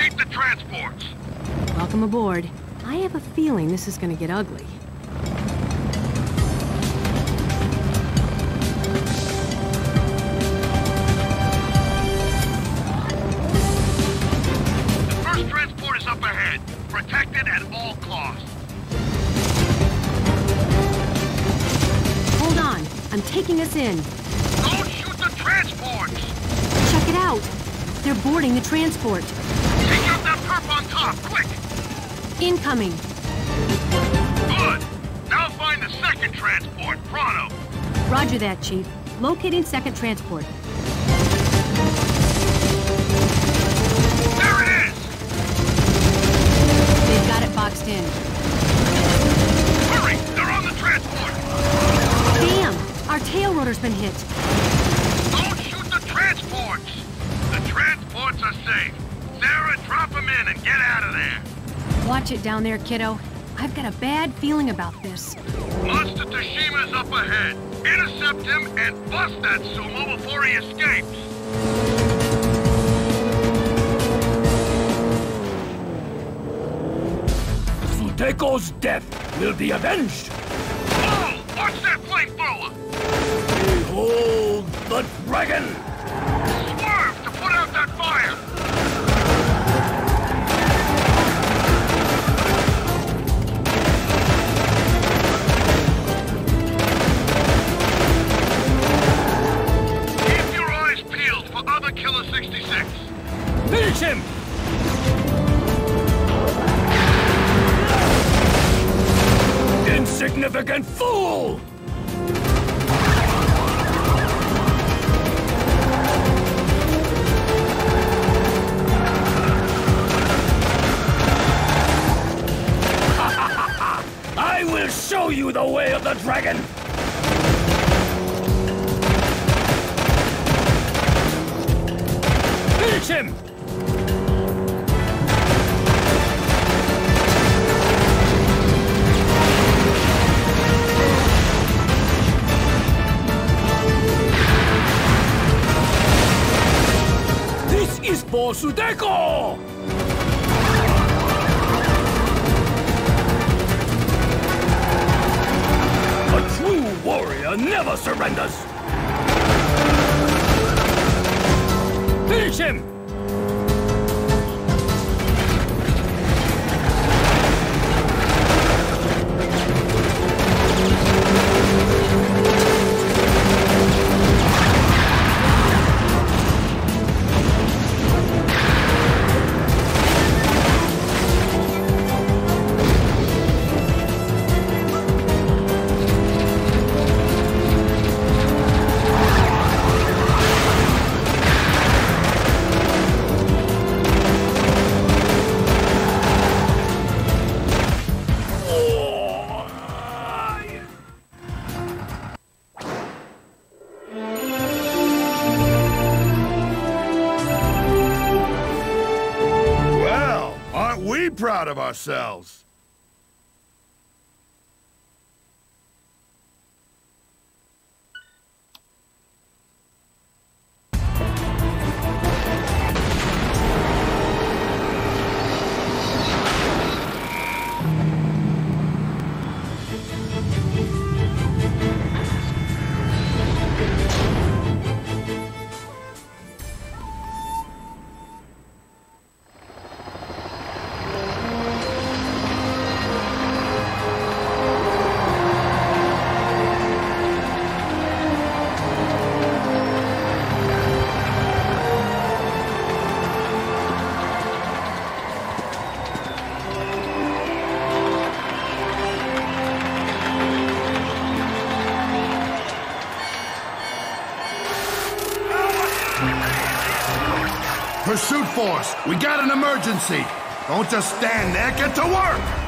Locate the transports. Welcome aboard. I have a feeling this is gonna get ugly. The first transport is up ahead. Protected at all costs. Hold on. I'm taking us in. Don't shoot the transports! Check it out. They're boarding the transport. Take out that perp on top, quick! Incoming. Good! Now find the second transport, pronto! Roger that, Chief. Locating second transport. There it is! They've got it boxed in. Hurry! They're on the transport! Damn! Our tail rotor's been hit. Don't shoot the transports! The transports are safe. Sarah, drop them in and get out of there. Watch it down there, kiddo. I've got a bad feeling about this. Monster Toshima's up ahead. Intercept him and bust that sumo before he escapes. Sudeko's death will be avenged! Oh! Watch that flamethrower! Behold the dragon! Swerve to put out that fire! Keep your eyes peeled for other Killer 66. Finish him! Insignificant fool! I will show you the way of the dragon! Finish him! This is for Sudeko! A true warrior never surrenders! Finish him! Proud of ourselves. Pursuit force, we got an emergency. Don't just stand there, get to work!